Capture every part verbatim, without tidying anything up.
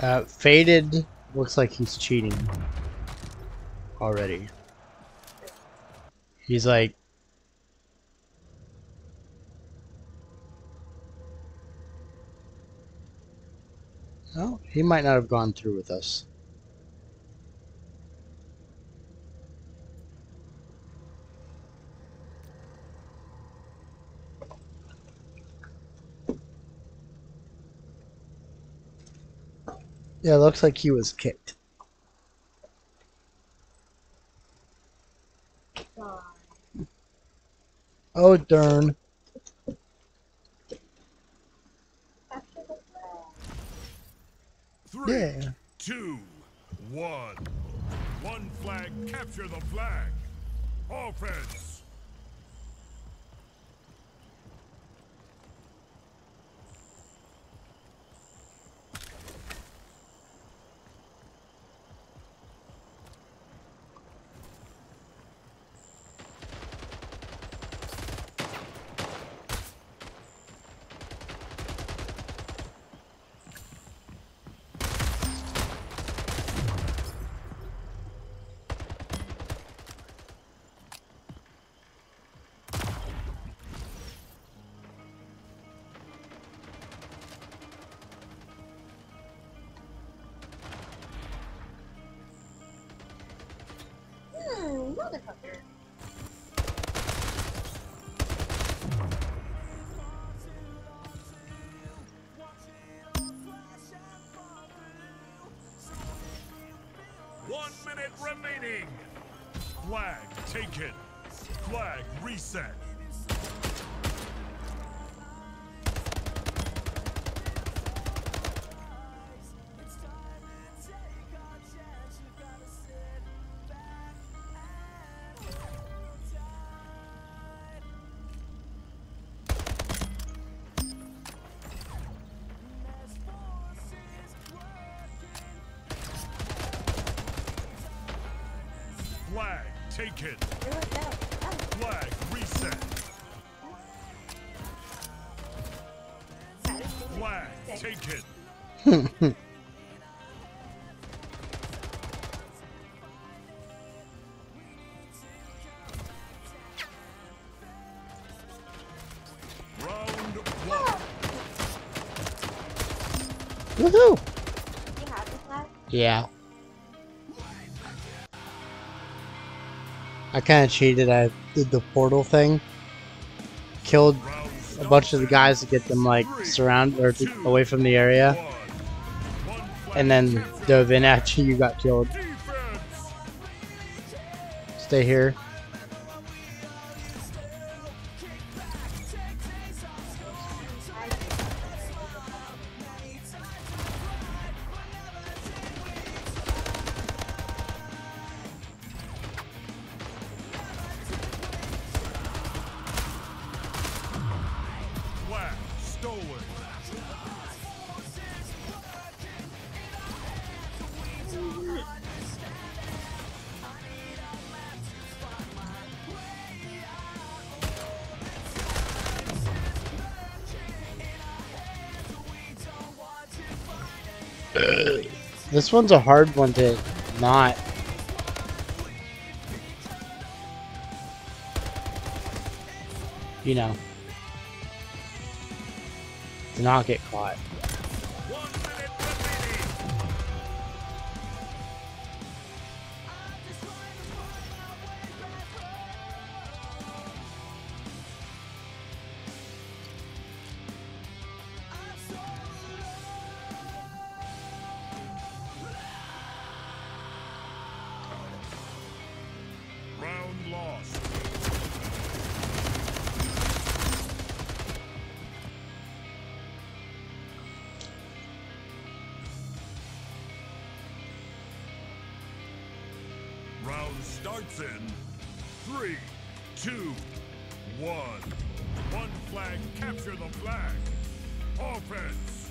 Uh, Faded looks like he's cheating already. He's like, oh, he might not have gone through with us. Yeah, it looks like he was kicked. Oh, darn. Three, Yeah. two, one. One flag, capture the flag. Offense. Hmm, motherfucker. One minute remaining. Flag taken. Flag reset. Flag taken. Flag reset. Flag taken. Round one. Woohoo! You have the flag? Yeah. I kind of cheated. I did the portal thing. Killed Round a bunch of the start. guys to get them like surrounded or to, away from the area, One. One flag and then capture dove the in flag. after you got killed. Defense. Stay here. Flag stolen. This one's a hard one to not. You know, to not get caught. One minute remaining. Round lost. Round starts in three, two, one. One flag, capture the flag. Offense.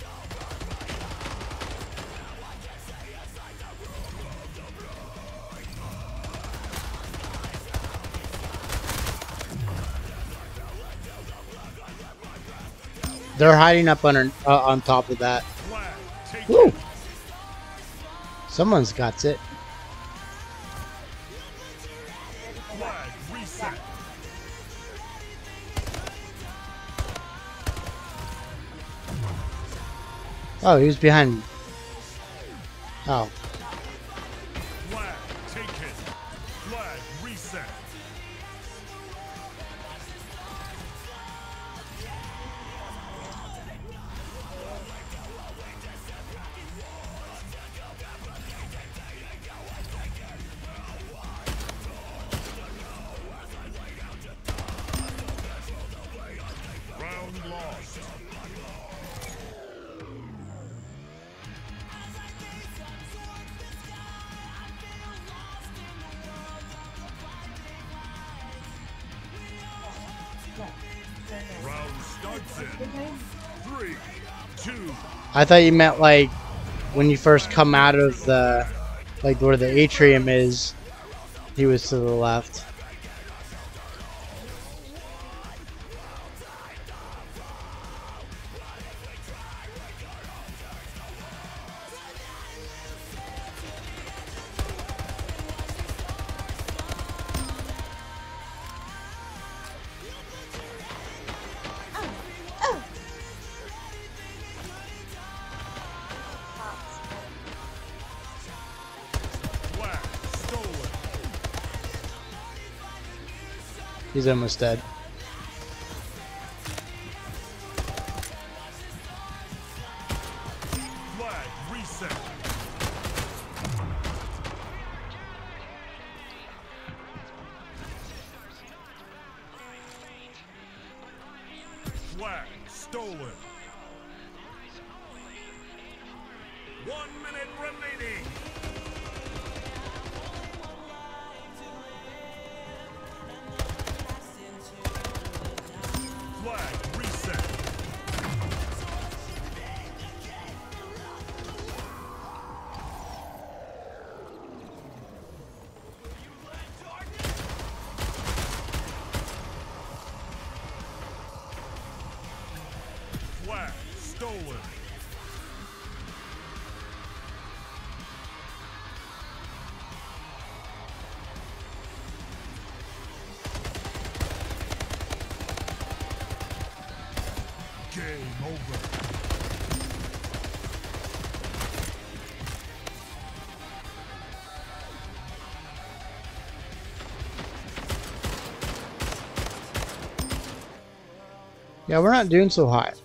They're hiding up under uh, on top of that. Flag taken. Woo! Someone's got it. Flag reset. Oh, he was behind me. Oh, Flag taken. Flag reset. Round lost. Round starts in three, two, I thought you meant like when you first come out of the, like where the atrium is. He was to the left. Oh! flag stolen. He's almost dead. Flag reset. Flag stolen. One minute remaining. Flag reset. Flag stolen. Game over. Yeah, we're not doing so hot.